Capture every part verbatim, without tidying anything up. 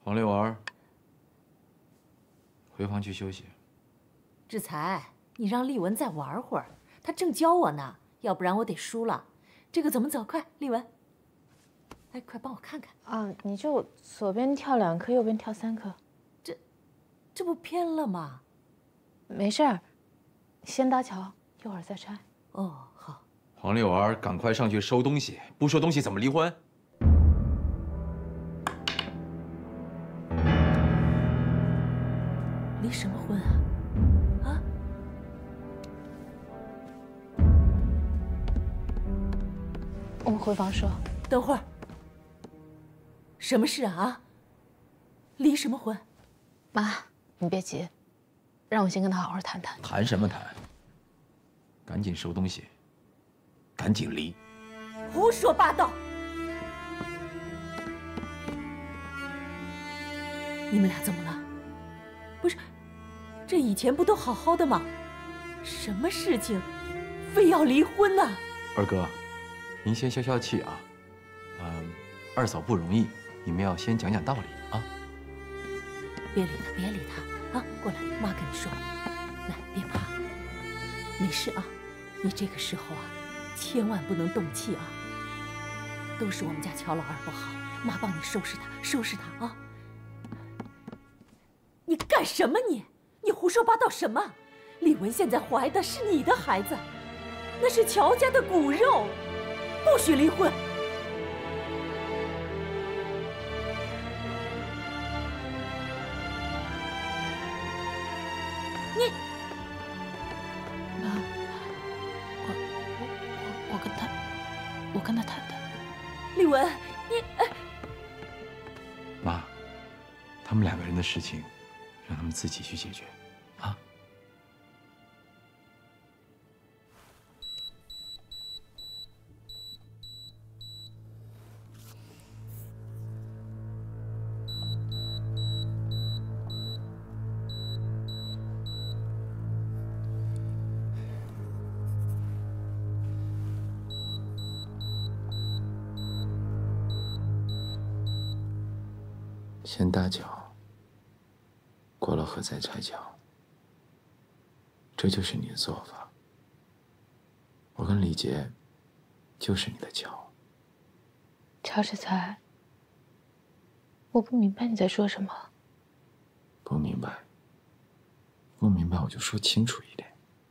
黄六儿，回房去休息。 志才，你让丽文再玩会儿，她正教我呢，要不然我得输了。这个怎么走？快，丽文，哎，快帮我看看。 啊，你就左边跳两颗，右边跳三颗。 这，这不偏了吗？ 没事儿，先搭桥，一会儿再拆。 哦，好。 黄六儿，赶快上去收东西，不收东西怎么离婚？ 离什么婚啊？啊？ 我们回房说。 等会儿。什么事啊？离什么婚？ 妈，你别急，让我先跟他好好谈谈。 谈什么谈？赶紧收东西，赶紧离。 胡说八道！你们俩怎么了？不是。 这以前不都好好的吗？什么事情，非要离婚呢？ 二哥，您先消消气啊。嗯，二嫂不容易，你们要先讲讲道理啊。 别理他，别理他啊！过来，妈跟你说，来，别怕，没事啊。你这个时候啊，千万不能动气啊。都是我们家乔老二不好，妈帮你收拾他，收拾他啊。你干什么你？ 你胡说八道什么？丽文现在怀的是你的孩子，那是乔家的骨肉，不许离婚。你， 妈，我我我我跟他，我跟他谈谈。 丽文，你哎， 妈，他们两个人的事情，让他们自己去解决。 啊！先搭桥，过了河再拆桥。 这就是你的做法。我跟李杰，就是你的桥。 乔志才，我不明白你在说什么。 不明白，不明白我就说清楚一点。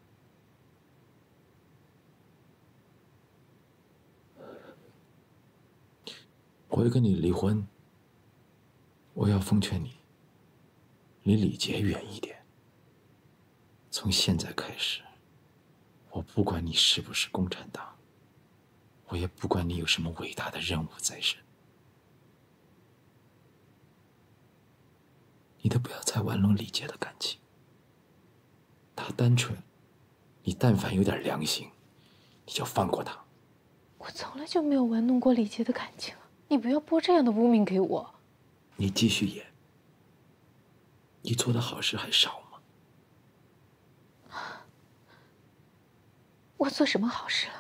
我会跟你离婚。我要奉劝你，离李杰远一点。 从现在开始，我不管你是不是共产党，我也不管你有什么伟大的任务在身，你都不要再玩弄李杰的感情。他单纯，你但凡有点良心，你就放过他。 我从来就没有玩弄过李杰的感情，你不要播这样的污名给我。 你继续演，你做的好事还少吗？ 我做什么好事了？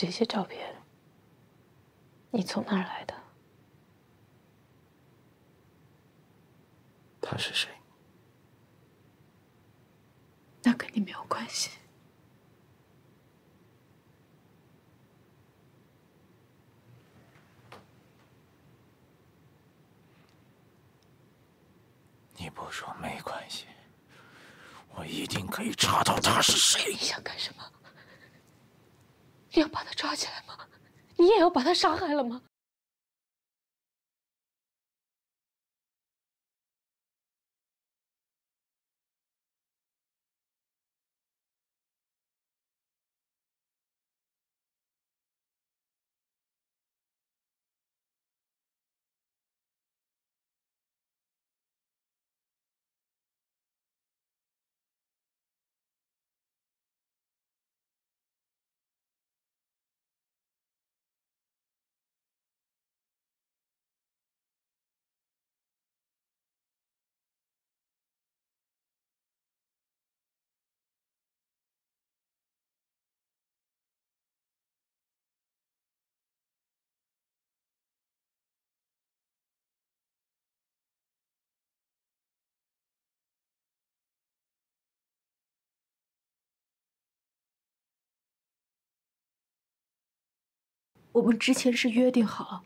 这些照片，你从哪儿来的？ 他是谁？ 那跟你没有关系。 你不说没关系，我一定可以查到他是谁。 你想干什么？你要把他抓起来吗？你也要把他杀害了吗？ 我们之前是约定好。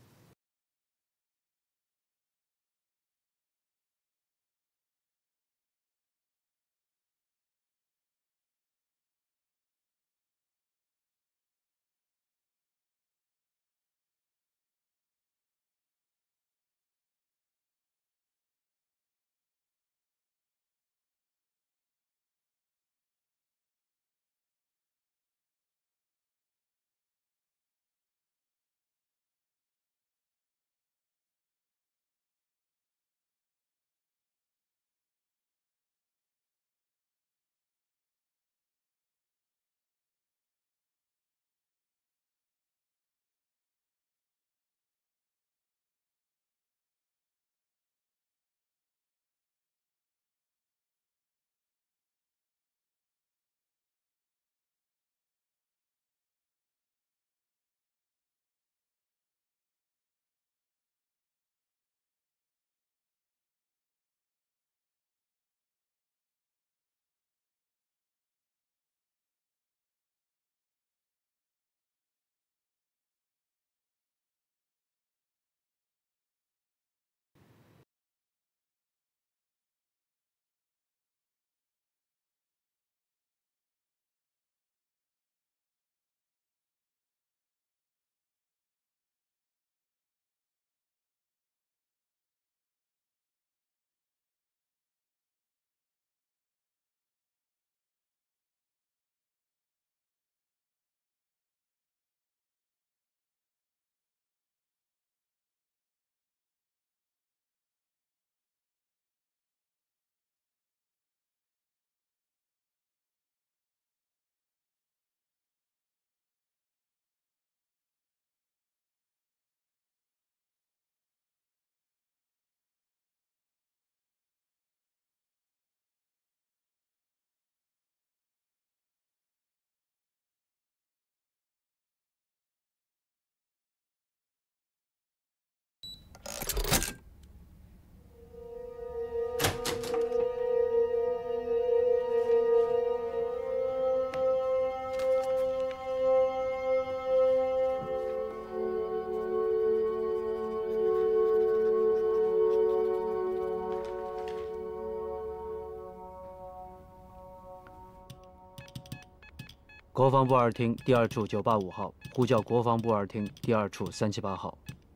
国防部二厅第二处九八五号，呼叫国防部二厅第二处三七八号。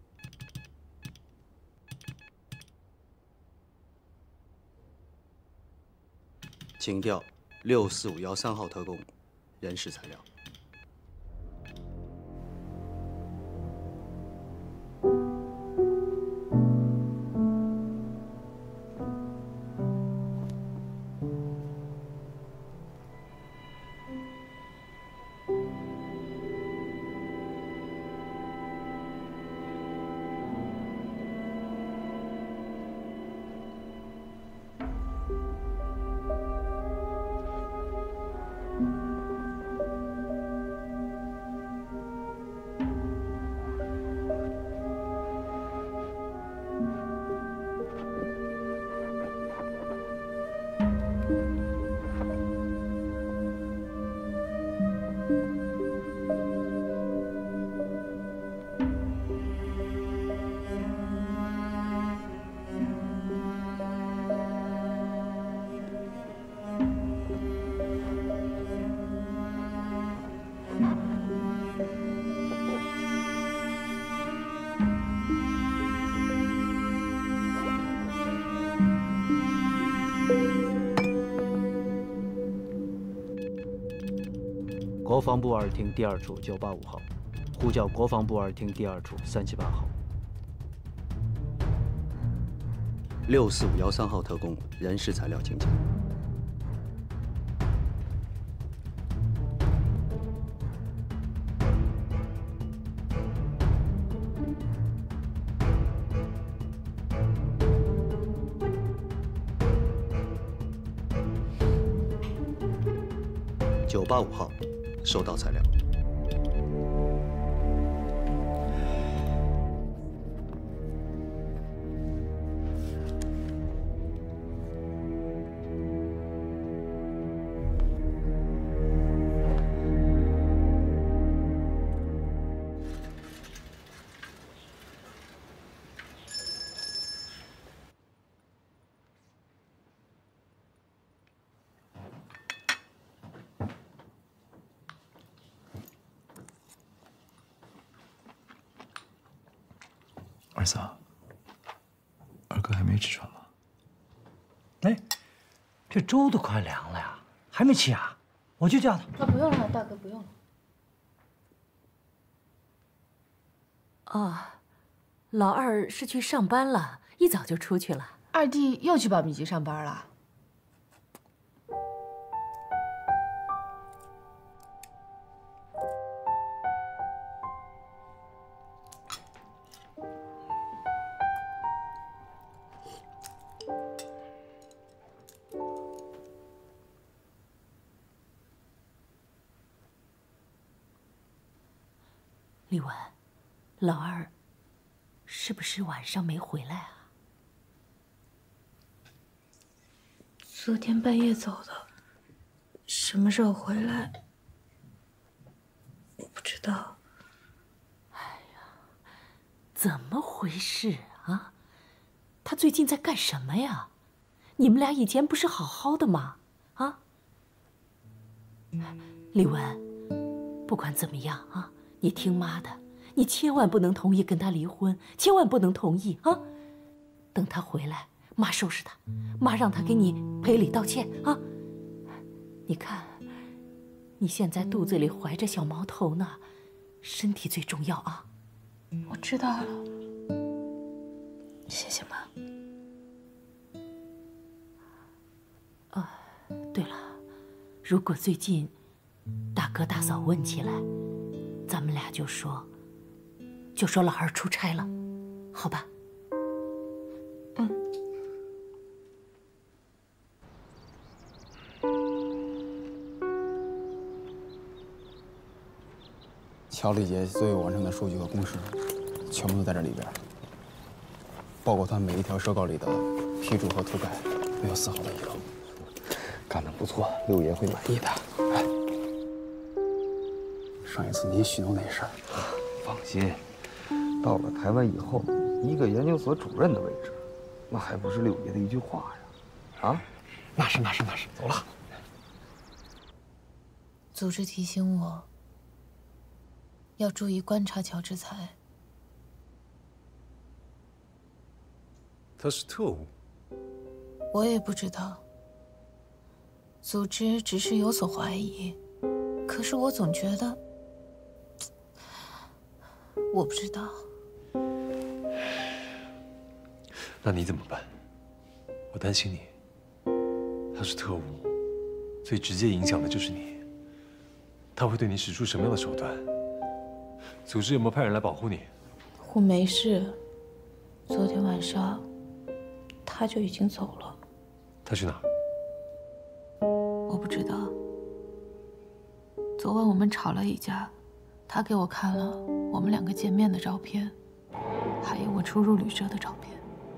请调六四五幺三号特工，人事材料。 国防部二厅第二处九八五号，呼叫国防部二厅第二处三七八号。 六四五幺三号特工人事材料请讲。九八五号，收到材料。 二嫂，二哥还没吃饭吗？ 哎，这粥都快凉了呀，还没起啊？我去叫他。 啊，不用了，大哥，不用了。 哦，老二是去上班了，一早就出去了。 二弟又去保密局上班了。 丽文，老二是不是晚上没回来啊？ 昨天半夜走的，什么时候回来？我不知道。 哎呀，怎么回事啊？他最近在干什么呀？你们俩以前不是好好的吗？啊？丽文，不管怎么样啊。你听妈的，你千万不能同意跟他离婚，千万不能同意啊！等他回来，妈收拾他，妈让他给你赔礼道歉啊！你看，你现在肚子里怀着小毛头呢，身体最重要啊！ 我知道了，谢谢妈。 啊，对了，如果最近大哥大嫂问起来，咱们俩就说，就说老二出差了，好吧？ 嗯。 乔丽姐所有完成的数据和公式，全部都在这里边，包括她每一条手稿里的批注和涂改，没有丝毫的遗漏。干得不错，六爷会满意的。哎。上一次您许诺那事儿， 放心，到了台湾以后，一个研究所主任的位置，那还不是六爷的一句话呀？啊， 那是那是那是，走了。 组织提醒我，要注意观察乔治才。 他是特务？ 我也不知道。组织只是有所怀疑，可是我总觉得。我不知道。 那你怎么办？我担心你。他是特务，最直接影响的就是你。他会对你使出什么样的手段？组织有没有派人来保护你？ 我没事。昨天晚上，他就已经走了。 他去哪？ 我不知道。昨晚我们吵了一架。他给我看了我们两个见面的照片，还有我出入旅社的照片。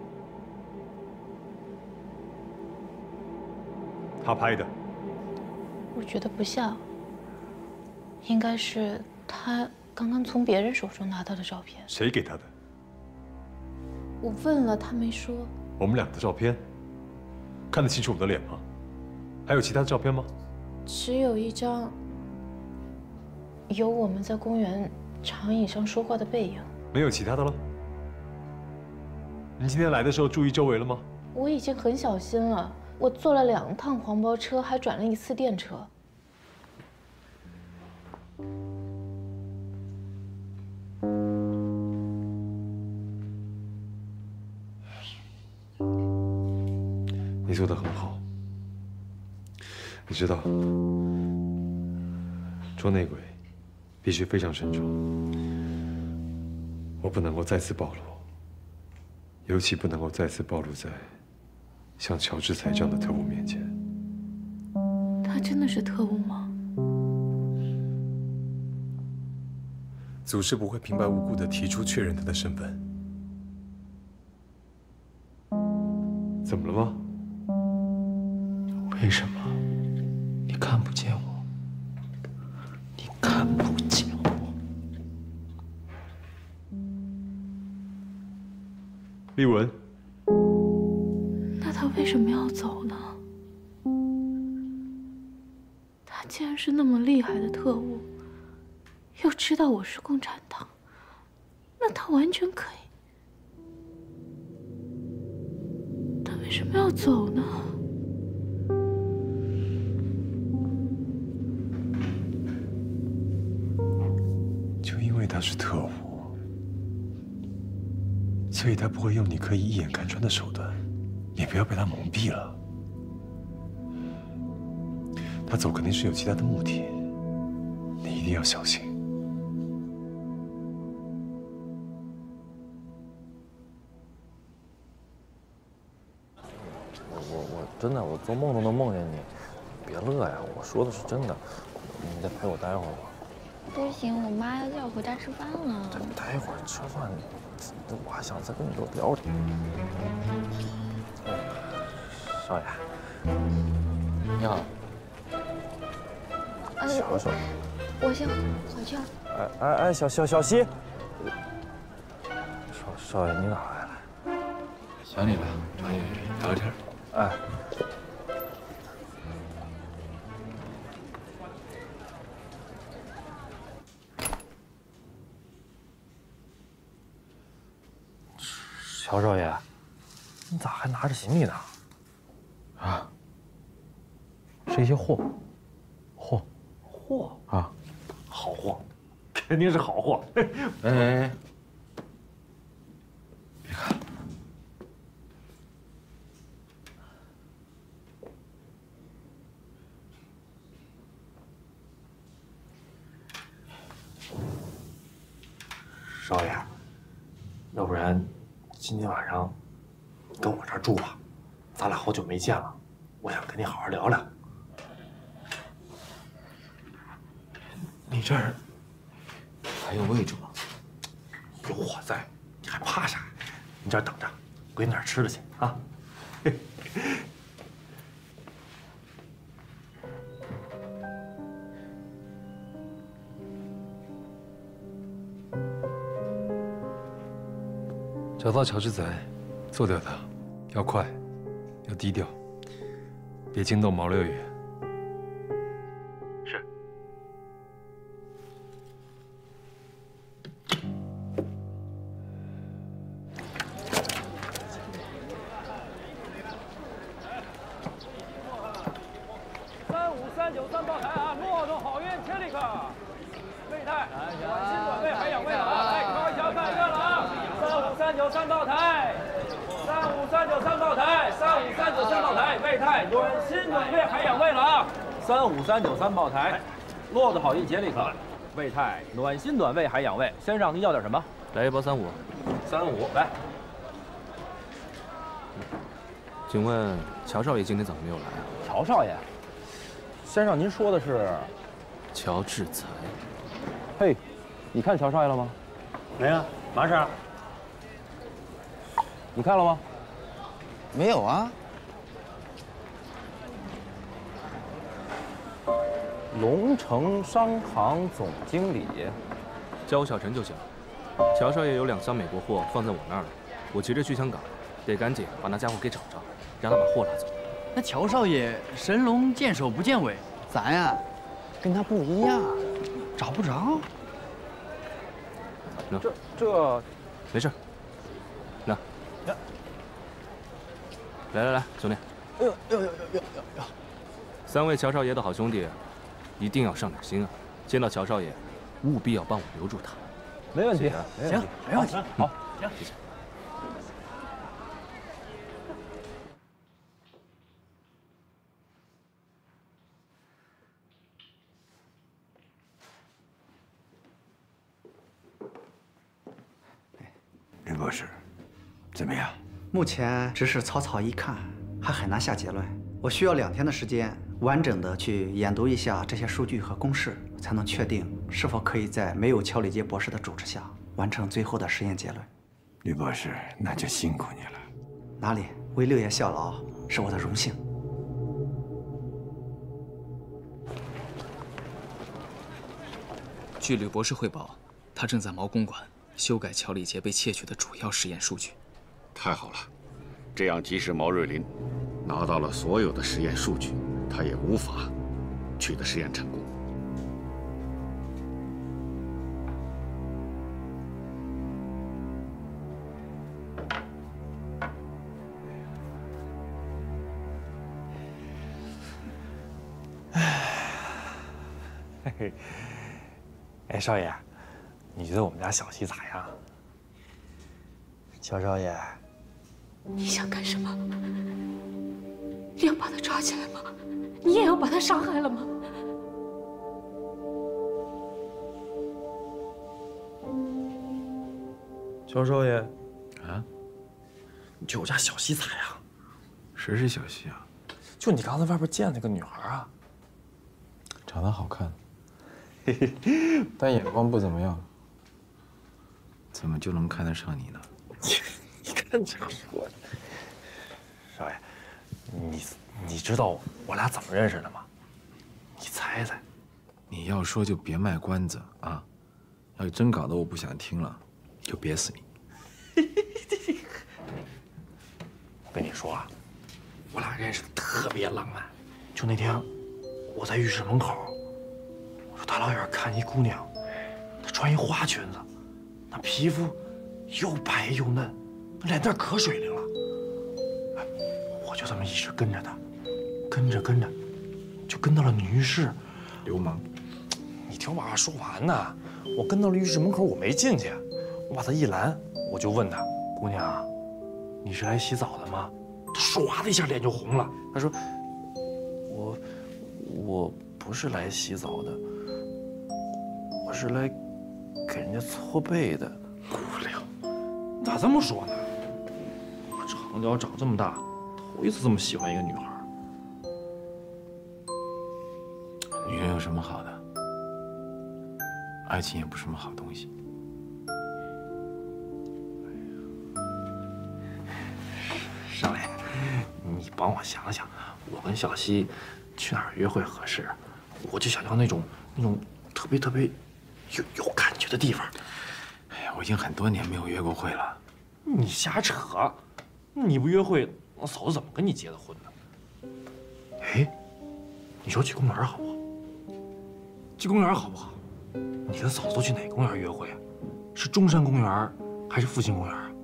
他拍的？ 我觉得不像，应该是他刚刚从别人手中拿到的照片。 谁给他的？ 我问了，他没说。 我们俩的照片，看得清楚我的脸吗？还有其他的照片吗？ 只有一张。有我们在公园长椅上说话的背影， 没有其他的了。你今天来的时候注意周围了吗？ 我已经很小心了，我坐了两趟黄包车，还转了一次电车。 你做得很好。你知道，捉内鬼必须非常慎重，我不能够再次暴露，尤其不能够再次暴露在像乔治才这样的特务面前。 他真的是特务吗？ 组织不会平白无故的提出确认他的身份。怎么了吗？ 为什么你看不见我？你看不见我。 丽文， 那他为什么要走呢？他既然是那么厉害的特务，又知道我是共产党，那他完全可以。他为什么要走呢？ 就因为他是特务，所以他不会用你可以一眼看穿的手段。你不要被他蒙蔽了。他走肯定是有其他的目的，你一定要小心。 我我我真的，我做梦都能梦见你，别乐呀！我说的是真的，你再陪我待会儿吧。 不行，我妈要叫我回家吃饭了。 再待会儿吃饭，我还想再跟你多聊天。少爷，你好。 呃， 小少， 我先回去了。 哎哎哎，小小小西，少少爷你哪来了？ 想你了，找你聊聊天。 哎。乔少爷，你咋还拿着行李呢？ 啊， 是一些货，货， 货啊，好货，肯定是好货。 哎哎哎，别看， 少爷，要不然今天晚上跟我这儿住吧，咱俩好久没见了，我想跟你好好聊聊。 你这儿还有位置吗？ 有我在，你还怕啥？你这儿等着，我给你点吃的去啊。 找到乔治仔，做掉他，要快，要低调，别惊动毛六爷。 是。 三五三九三炮台啊，骆驼好运千里克，备胎，暖心暖胃还养胃了啊！来，高一桥看热了啊！三五三九三炮台，三五三九三炮台，三五三九三炮台，备胎，暖心暖胃还养胃了啊！三五三九三炮台，骆驼好运千里克，胃泰暖心暖胃还养胃。先生，您要点什么？ 来一包三五。 三五来。 请问乔少爷今天怎么没有来啊？ 乔少爷，先生，您说的是乔治才？ 嘿，你看乔少爷了吗？ 没啊，嘛事儿？ 你看了吗？ 没有啊。 龙城商行总经理， 叫我小陈就行。乔少爷有两箱美国货放在我那儿了，我急着去香港，得赶紧把那家伙给找着，让他把货拿走。 那乔少爷神龙见首不见尾，咱呀跟他不一样，找不着。 那这这没事。那来来来，兄弟。 哎呦呦呦呦呦呦！ 三位乔少爷的好兄弟，一定要上点心啊！ 见到乔少爷，务必要帮我留住他。 没问题， 行，没问题。好， 行，谢谢。 吕博士，怎么样？ 目前只是草草一看，还很难下结论。我需要两天的时间，完整的去研读一下这些数据和公式，才能确定是否可以在没有乔里杰博士的主持下完成最后的实验结论。 吕博士，那就辛苦你了。 哪里，为六爷效劳是我的荣幸。 据吕博士汇报，他正在毛公馆 修改乔里杰被窃取的主要实验数据。 太好了，这样即使毛瑞林拿到了所有的实验数据，他也无法取得实验成功。 嘿嘿，哎，少爷。 你觉得我们家小西咋样？ 乔少爷， 你想干什么？你要把他抓起来吗？你也要把他杀害了吗？ 乔少爷， 啊？ 你觉得我家小西咋样？ 谁是小西啊？ 就你刚才外边见那个女孩啊， 长得好看，但眼光不怎么样。 怎么就能看得上你呢？ 你看这个说，少爷，你你知道我俩怎么认识的吗？你猜猜。 你要说就别卖关子啊！要真搞得我不想听了，就憋死你。 我跟你说啊，我俩认识的特别浪漫。就那天，我在浴室门口，我就大老远看一姑娘，她穿一花裙子。 那皮肤又白又嫩，脸蛋可水灵了。哎，我就这么一直跟着她，跟着跟着，就跟到了女浴室。 流氓！ 你听我把话说完呢。我跟到了浴室门口，我没进去，我把她一拦，我就问她：“姑娘，你是来洗澡的吗？”她唰的一下脸就红了。她说：“我我不是来洗澡的，我是来 给人家搓背的。”无聊，你咋这么说呢？我长脚长这么大，头一次这么喜欢一个女孩。 女人有什么好的？爱情也不是什么好东西。 少爷，你帮我想想，我跟小西去哪儿约会合适？我就想要那种那种特别特别 有有感觉的地方。 哎呀，我已经很多年没有约过会了。 你瞎扯！你不约会，我嫂子怎么跟你结的婚呢？哎，你说去公园好不好？去公园好不好？你跟嫂子都去哪公园约会啊？是中山公园还是复兴公园啊？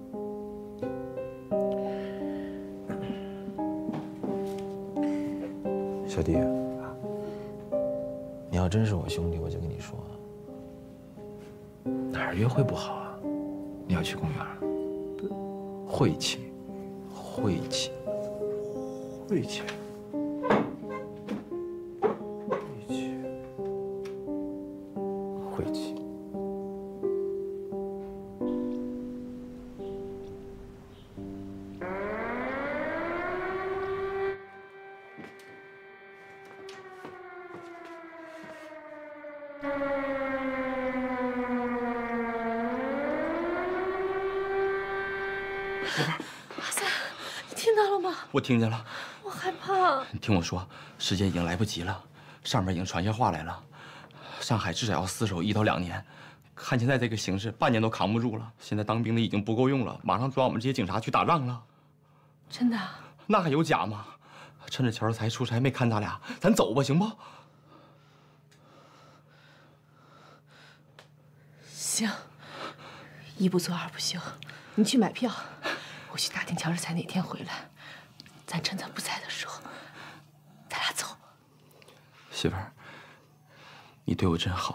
小弟，你要真是我兄弟，我就跟你说。 哪儿约会不好啊？你要去公园，晦气，晦气， 晦气，晦气， 晦气。 我听见了， 我害怕。 你听我说，时间已经来不及了，上面已经传下话来了，上海至少要死守一到两年，看现在这个形势，半年都扛不住了。现在当兵的已经不够用了，马上抓我们这些警察去打仗了。 真的？ 那还有假吗？趁着乔才出差没看咱俩，咱走吧，行不？ 行，一不做二不休，你去买票，我去打听乔治才哪天回来。 咱趁他不在的时候，咱俩走。 媳妇儿， 你对我真好。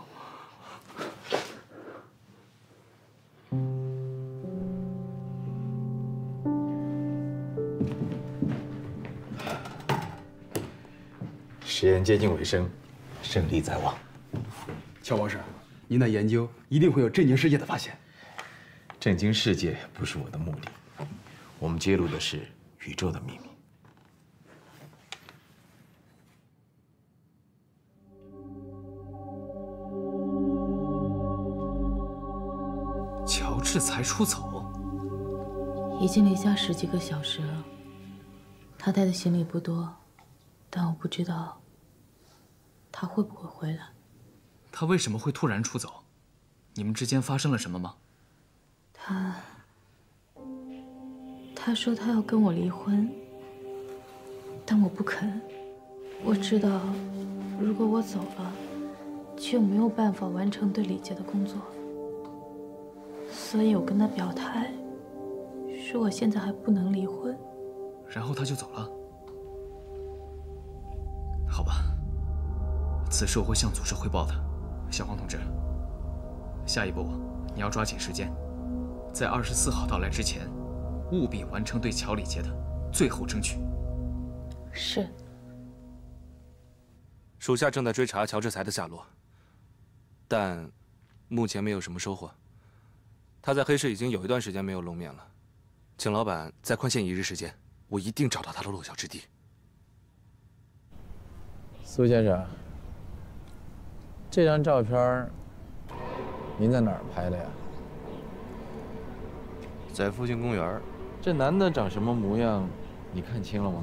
实验接近尾声，胜利在望。 乔博士，您的研究一定会有震惊世界的发现。 震惊世界不是我的目的，我们揭露的是宇宙的秘密。 乔治才出走， 已经离家十几个小时了。他带的行李不多，但我不知道他会不会回来。 他为什么会突然出走？你们之间发生了什么吗？ 他他说他要跟我离婚，但我不肯。我知道，如果我走了，就没有办法完成对李杰的工作。所以我跟他表态，说我现在还不能离婚。 然后他就走了。好吧，此事我会向组织汇报的。小黄同志，下一步你要抓紧时间，在二十四号到来之前，务必完成对乔李杰的最后争取。 是。 属下正在追查乔治才的下落，但目前没有什么收获。他在黑市已经有一段时间没有露面了，请老板再宽限一日时间，我一定找到他的落脚之地。 苏先生，这张照片您在哪儿拍的呀？ 在附近公园。 这男的长什么模样？你看清了吗？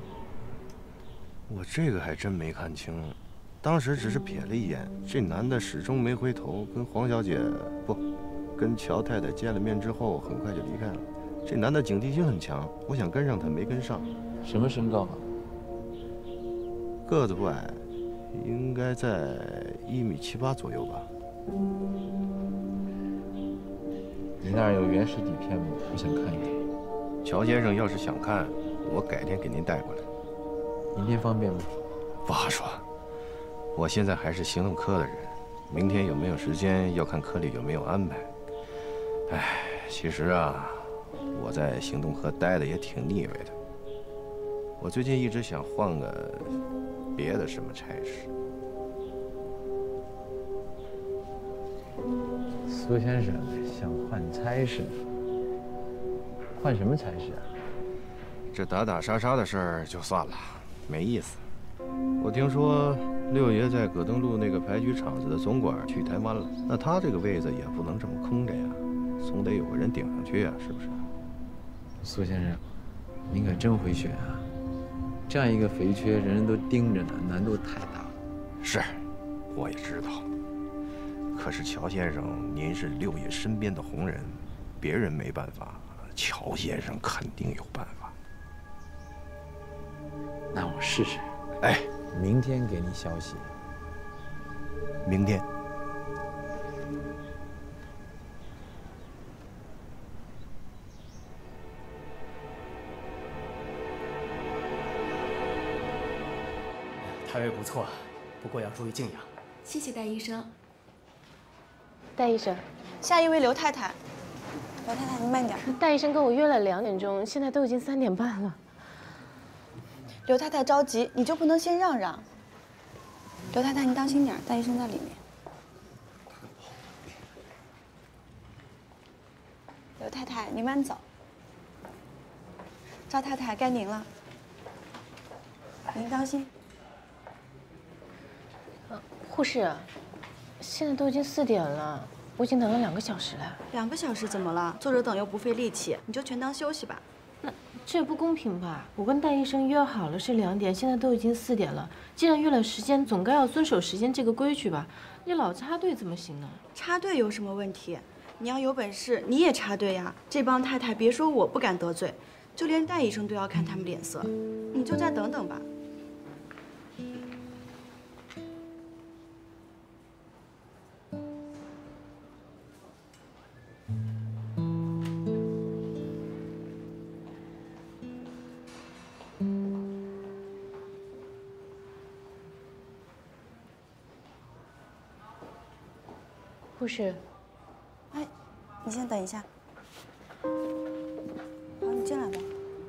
我这个还真没看清，当时只是瞥了一眼。这男的始终没回头，跟黄小姐不，跟乔太太见了面之后，很快就离开了。这男的警惕性很强，我想跟上他，没跟上。 什么身高啊？ 个子不矮，应该在一米七八左右吧。 你那儿有原始底片吗？我想看一看。 乔先生要是想看，我改天给您带过来。 明天方便吗？ 不好说，我现在还是行动科的人，明天有没有时间要看科里有没有安排。哎，其实啊，我在行动科待的也挺腻味的。我最近一直想换个别的什么差事。 苏先生想换差事，换什么差事啊？ 这打打杀杀的事儿就算了，没意思。我听说六爷在葛登路那个牌局厂子的总管去台湾了，那他这个位子也不能这么空着呀，总得有个人顶上去呀，是不是？ 苏先生，您可真会选啊！这样一个肥缺，人人都盯着呢，难度太大了。 是，我也知道。可是乔先生，您是六爷身边的红人，别人没办法，乔先生肯定有办法。 那我试试。 哎， 明天给你消息。 明天。 胎位不错，不过要注意静养。 谢谢戴医生。 戴医生， 下一位刘太太。刘太太，您慢点。 戴医生跟我约了两点钟，现在都已经三点半了。 刘太太着急，你就不能先让让？刘太太，您当心点，戴医生在里面。刘太太，您慢走。赵太太，该您了。您当心。 呃，护士，现在都已经四点了，我已经等了两个小时了。 两个小时怎么了？坐着等又不费力气，你就全当休息吧。 那这也不公平吧？我跟戴医生约好了是两点，现在都已经四点了。既然约了时间，总该要遵守时间这个规矩吧？你老插队怎么行呢？ 插队有什么问题？你要有本事，你也插队呀！这帮太太，别说我不敢得罪，就连戴医生都要看他们脸色。你就再等等吧。 护士， 哎，你先等一下。好，你进来吧。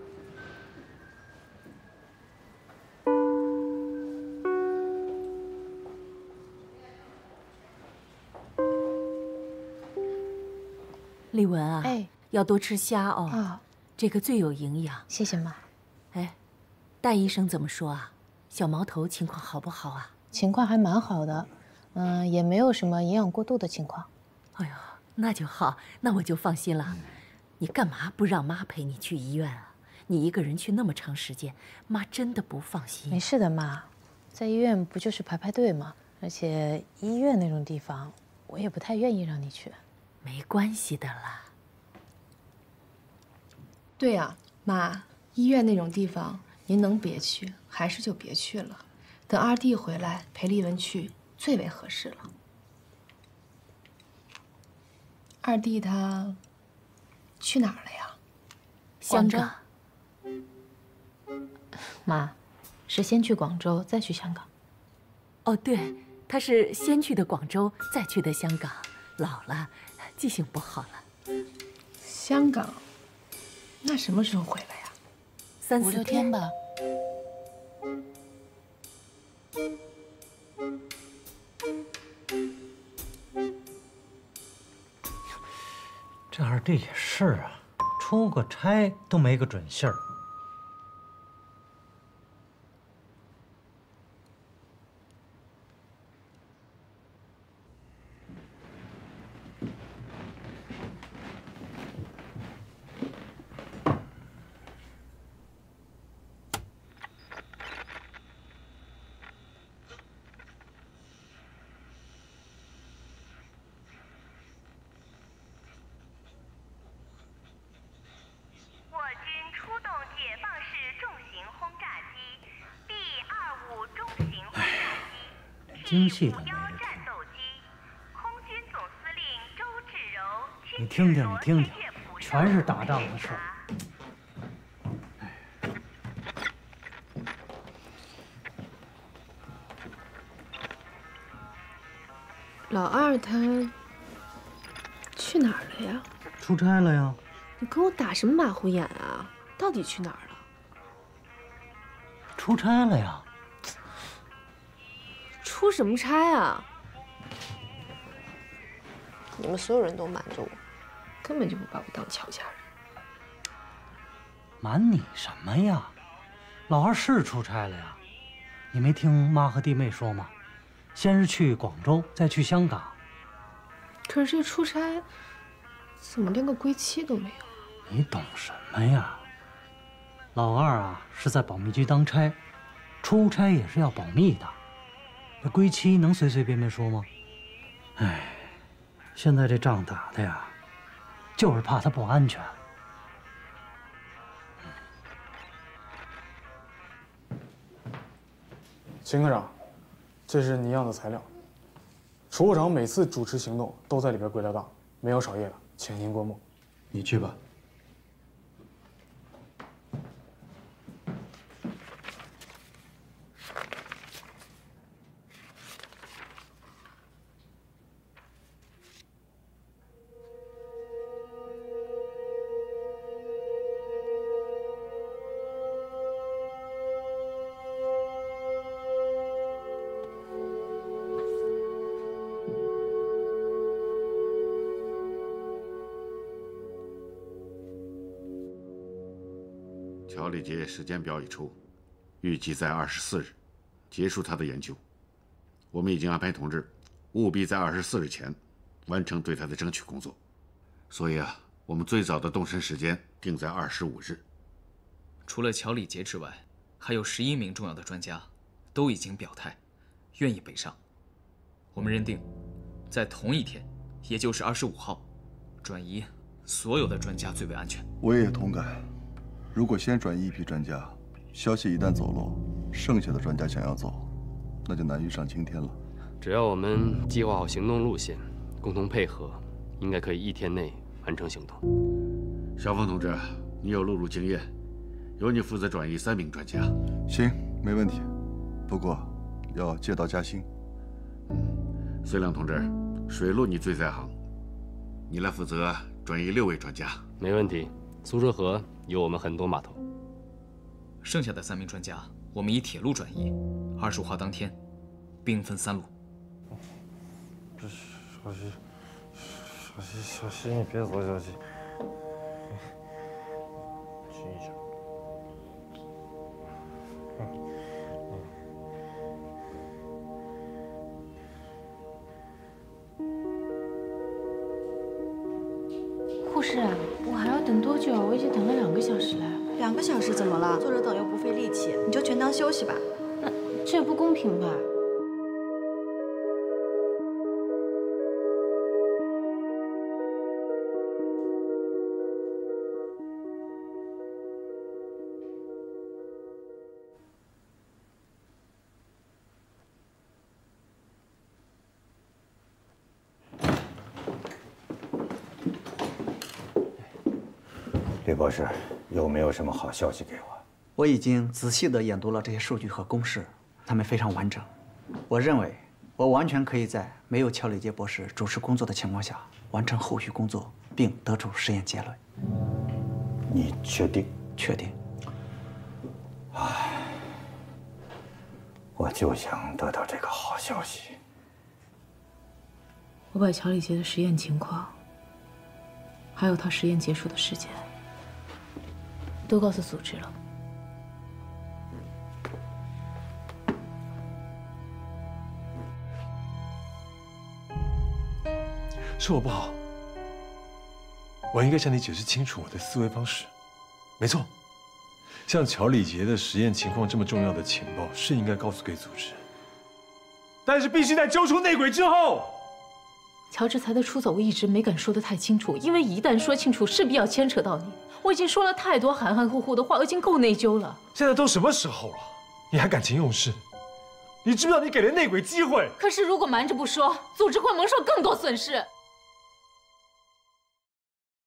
丽文啊， 哎， 要多吃虾哦， 啊， 这个最有营养。 谢谢妈。 哎，戴医生怎么说啊？小毛头情况好不好啊？ 情况还蛮好的，嗯，也没有什么营养过度的情况。 哎呦，那就好，那我就放心了。嗯、你干嘛不让妈陪你去医院啊？你一个人去那么长时间，妈真的不放心。 没事的，妈，在医院不就是排排队吗？而且医院那种地方，我也不太愿意让你去。 没关系的啦。 对呀，妈，医院那种地方，您能别去，还是就别去了。等二弟回来陪丽文去，最为合适了。二弟他去哪儿了呀？ 香港。 妈，是先去广州，再去香港。 哦，对，他是先去的广州，再去的香港。老了，记性不好了。 香港，那什么时候回来呀？ 三四五六天吧。 这二弟也是啊，出个差都没个准信儿。精细的没得听，你听听，你听听，全是打仗的事儿。 老二他去哪儿了呀？ 出差了呀。 你跟我打什么马虎眼啊？到底去哪儿了？ 出差了呀。 出什么差啊？你们所有人都瞒着我，根本就不把我当乔家人。 瞒你什么呀？老二是出差了呀。你没听妈和弟妹说吗？先是去广州，再去香港。 可是这出差怎么连个归期都没有？ 你懂什么呀？老二啊是在保密局当差，出差也是要保密的。这归期能随随便便说吗？哎，现在这仗打的呀，就是怕他不安全。 秦科长，这是你要的材料。储物长每次主持行动都在里边归了档，没有少夜的，请您过目。 你去吧。 乔立杰时间表已出，预计在二十四日结束他的研究。我们已经安排同志务必在二十四日前完成对他的争取工作。所以啊，我们最早的动身时间定在二十五日。 除了乔立杰之外，还有十一名重要的专家都已经表态，愿意北上。我们认定，在同一天，也就是二十五号，转移所有的专家最为安全。 我也同感。如果先转移一批专家，消息一旦走漏，剩下的专家想要走，那就难于上青天了。 只要我们计划好行动路线，共同配合，应该可以一天内完成行动。 小峰同志，你有陆路经验，由你负责转移三名专家。 行，没问题。不过要借刀加薪。 嗯，孙亮同志， 水路你最在行，你来负责转移六位专家。 没问题。苏州河有我们很多码头。 剩下的三名专家，我们以铁路转移。二十五号当天，兵分三路。 这是小西，小西，小西，你别走，小西。亲一下。 护士，我还要等多久啊？我已经等了两个小时了。 两个小时怎么了？坐着等又不费力气，你就全当休息吧。 那这也不公平吧？ 吕博士，有没有什么好消息给我？ 我已经仔细地研读了这些数据和公式，它们非常完整。我认为，我完全可以在没有乔里杰博士主持工作的情况下，完成后续工作，并得出实验结论。 你确定？ 确定。 唉，我就想得到这个好消息。 我把乔里杰的实验情况，还有他实验结束的时间，都告诉组织了。 是我不好，我应该向你解释清楚我的思维方式。没错，像乔里杰的实验情况这么重要的情报是应该告诉给组织，但是必须在揪出内鬼之后。 乔治才的出走，我一直没敢说得太清楚，因为一旦说清楚，势必要牵扯到你。我已经说了太多含含糊糊的话，我已经够内疚了。 现在都什么时候了，你还感情用事？你知不知道你给了内鬼机会？ 可是如果瞒着不说，组织会蒙受更多损失。